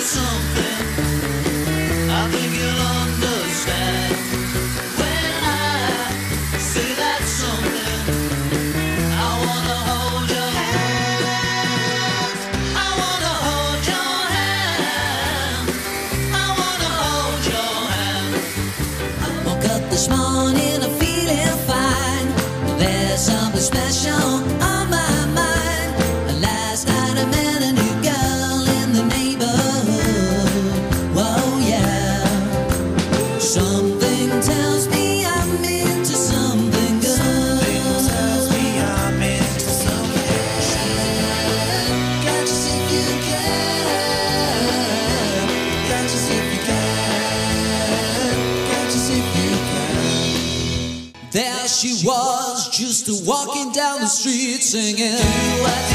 something I think you'll understand when I say that something. I wanna hold your hand. I wanna hold your hand. I wanna hold your hand. I woke up this morning, I'm feeling fine. There's something special on my mind. Last night I met a new girl in the neighborhood. Whoa, yeah. Something tells me I'm into something good. Something tells me I'm into something good. Got you see if you can. Got you see if you can. Got you see if you can. There she was, just walking down the street singing. Do what